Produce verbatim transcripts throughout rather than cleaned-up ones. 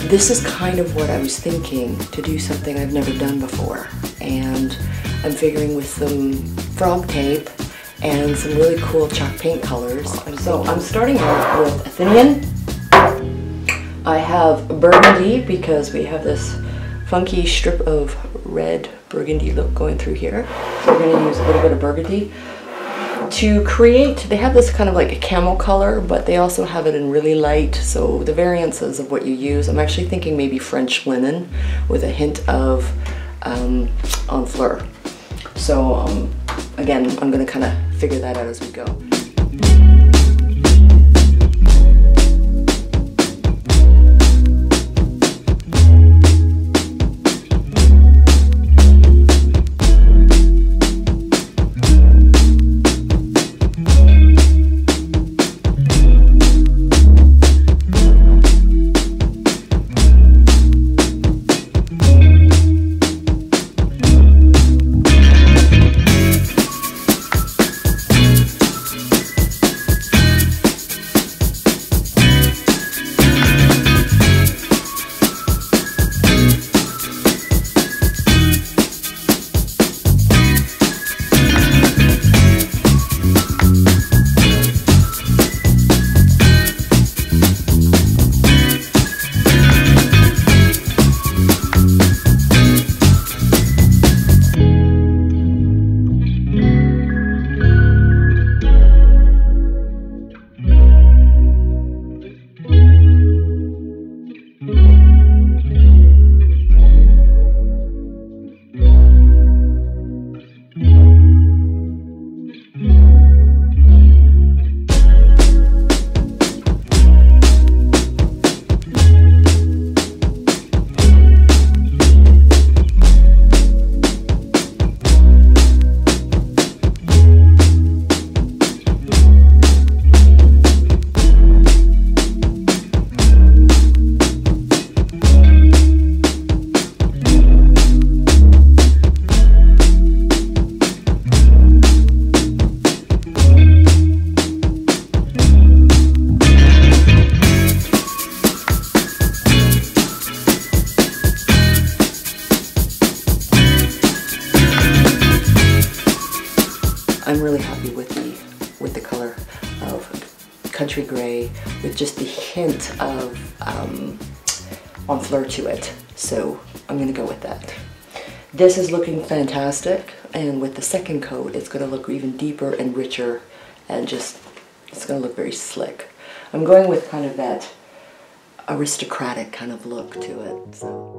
this is kind of what I was thinking, to do something I've never done before. And I'm figuring with some frog tape and some really cool chalk paint colors. So I'm starting out with Athenian. I have burgundy because we have this funky strip of red burgundy look going through here. So we're going to use a little bit of burgundy to create. They have this kind of like a camel color, but they also have it in really light. So the variances of what you use, I'm actually thinking maybe French linen with a hint of um, enfleur. So um, again, I'm going to kind of figure that out as we go. I'm really happy with the with the color of country gray with just the hint of um, enfleur to it. So I'm gonna go with that. This is looking fantastic, and with the second coat, it's gonna look even deeper and richer, and just it's gonna look very slick. I'm going with kind of that aristocratic kind of look to it. So.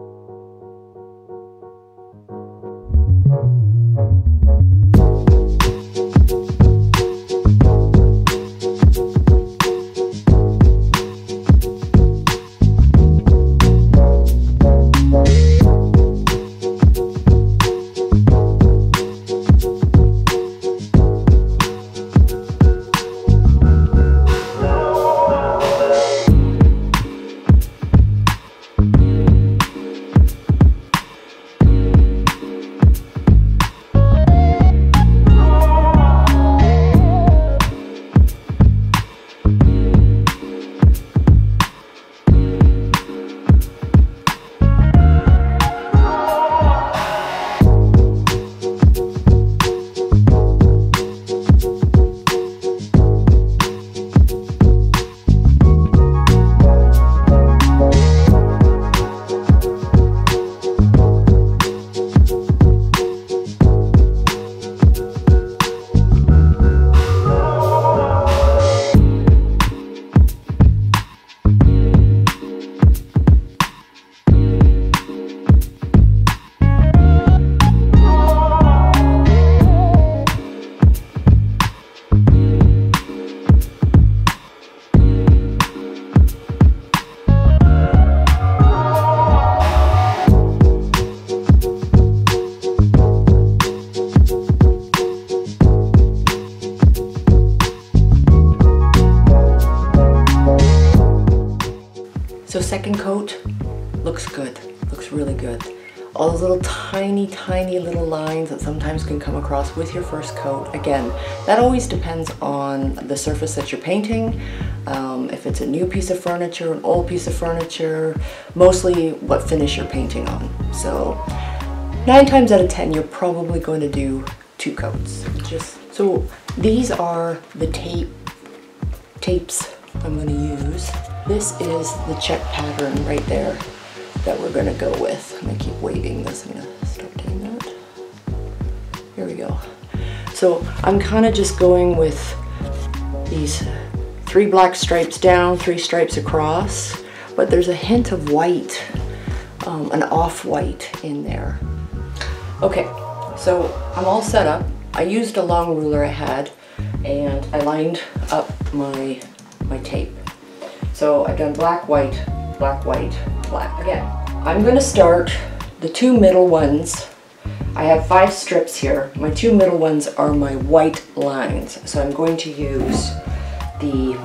So second coat looks good, looks really good. all those little tiny, tiny little lines that sometimes can come across with your first coat. Again, that always depends on the surface that you're painting. Um, if it's a new piece of furniture, an old piece of furniture, mostly what finish you're painting on. So nine times out of ten, you're probably going to do two coats. Just so these are the tape tapes I'm going to use. This is the check pattern right there that we're going to go with. I'm going to keep waving this. I'm going to stop doing that. Here we go. So I'm kind of just going with these three black stripes down, three stripes across, but there's a hint of white, um, an off-white in there. Okay, so I'm all set up. I used a long ruler I had, and I lined up my, my tape. So I've done black, white, black, white, black. Again, I'm going to start the two middle ones. I have five strips here. My two middle ones are my white lines. So I'm going to use the,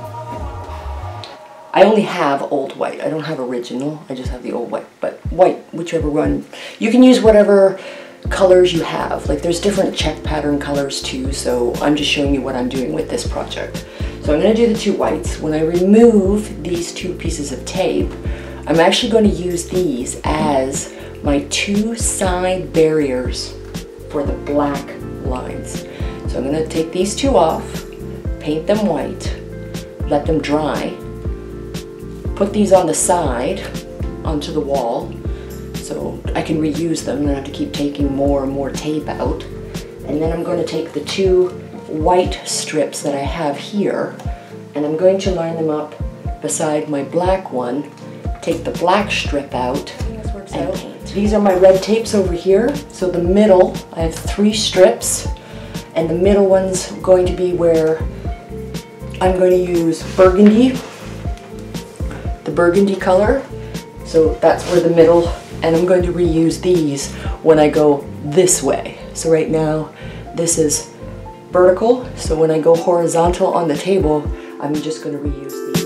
I only have old white. I don't have original. I just have the old white. But white, whichever one. You can use whatever colors you have. Like there's different check pattern colors too. So I'm just showing you what I'm doing with this project. So I'm going to do the two whites. When I remove these two pieces of tape, I'm actually going to use these as my two side barriers for the black lines. So I'm going to take these two off, paint them white, let them dry, put these on the side onto the wall so I can reuse them and I don't have to keep taking more and more tape out. And then I'm going to take the two white strips that I have here and I'm going to line them up beside my black one, take the black strip out and paint. These are my red tapes over here. So the middle, I have three strips and the middle one's going to be where I'm going to use burgundy, the burgundy color. So that's where the middle, and I'm going to reuse these when I go this way. So right now, this is vertical. So when I go horizontal on the table, I'm just going to reuse these.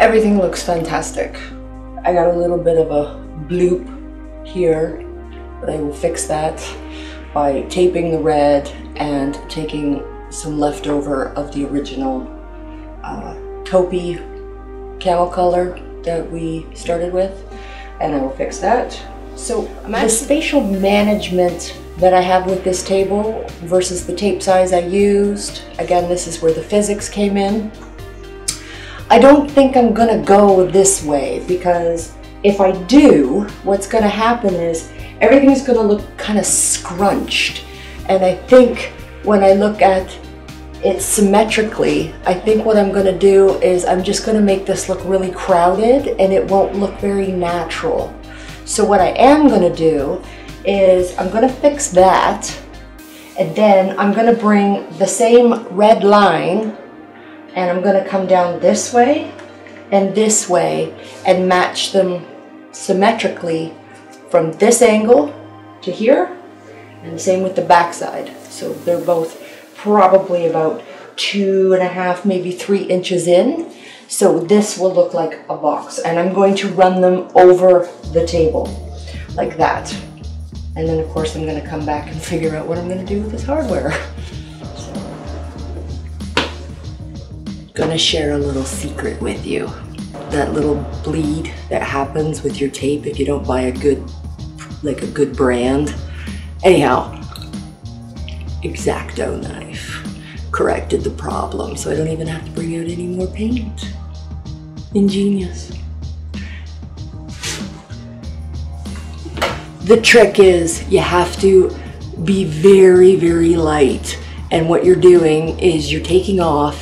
everything looks fantastic. I got a little bit of a bloop here, but I will fix that by taping the red and taking some leftover of the original uh, taupey camel color that we started with, and I will fix that. So the spatial management that I have with this table versus the tape size I used, again, this is where the physics came in. I don't think I'm gonna go this way, because if I do, what's gonna happen is everything's gonna look kind of scrunched. And I think when I look at it symmetrically, I think what I'm gonna do is I'm just gonna make this look really crowded and it won't look very natural. So what I am gonna do is I'm gonna fix that, and then I'm gonna bring the same red line and I'm gonna come down this way and this way and match them symmetrically from this angle to here, and the same with the back side. So they're both probably about two and a half, maybe three inches in. So this will look like a box, and I'm going to run them over the table like that. And then of course I'm gonna come back and figure out what I'm gonna do with this hardware. Gonna share a little secret with you. That little bleed that happens with your tape if you don't buy a good, like a good brand. Anyhow, X-Acto knife corrected the problem, so I don't even have to bring out any more paint. Ingenious. The trick is you have to be very, very light. And what you're doing is you're taking off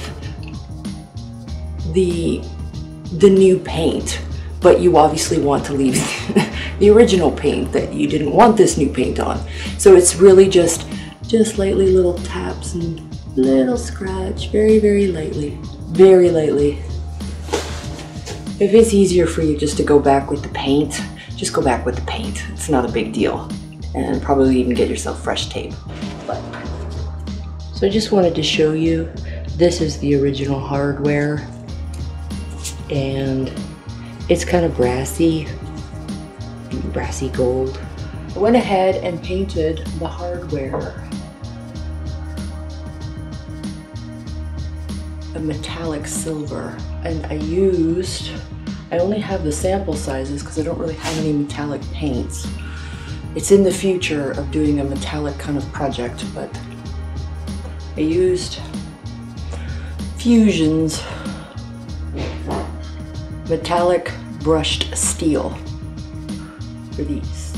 the the new paint, but you obviously want to leave the original paint that you didn't want this new paint on. So it's really just just lightly little taps and little scratch, very, very lightly, very lightly. If it's easier for you just to go back with the paint, just go back with the paint. It's not a big deal, and probably even get yourself fresh tape. But so I just wanted to show you, this is the original hardware. And it's kind of brassy, brassy gold. I went ahead and painted the hardware a metallic silver, and I used, I only have the sample sizes because I don't really have any metallic paints. It's in the future of doing a metallic kind of project, but I used Fusion's metallic brushed steel for these.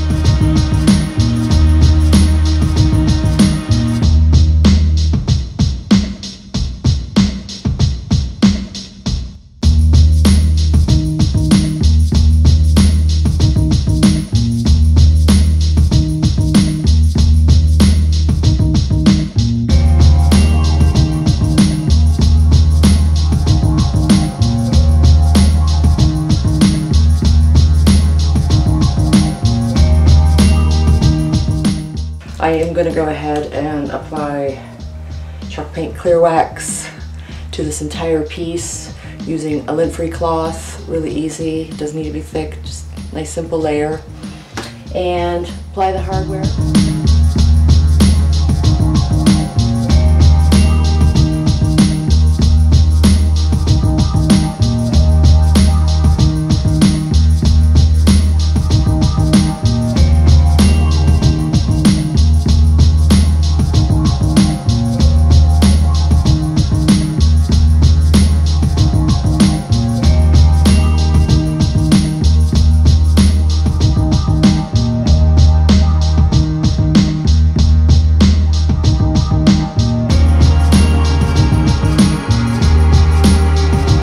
I am going to go ahead and apply chalk paint clear wax to this entire piece using a lint-free cloth. Really easy, doesn't need to be thick, just nice simple layer. And apply the hardware.